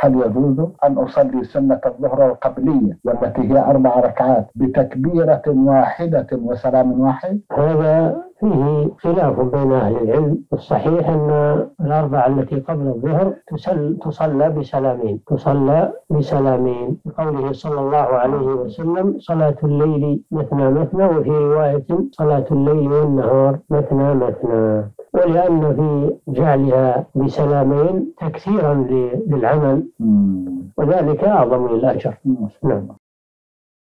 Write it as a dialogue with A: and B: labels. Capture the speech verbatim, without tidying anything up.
A: هل يجوز أن أصلي سنة الظهر القبلية والتي هي أربع ركعات بتكبيرة واحدة وسلام واحد؟
B: هذا فيه خلاف بين أهل العلم. الصحيح أن الأربعة التي قبل الظهر تسل تصلى بسلامين تصلى بسلامين لقوله صلى الله عليه وسلم: صلاة الليل مثنى مثنى، وفي رواية: صلاة الليل والنهار مثنى مثنى. ولأن في جعلها بسلامين تكثيرا للعمل، وذلك أعظم الأجر. نعم.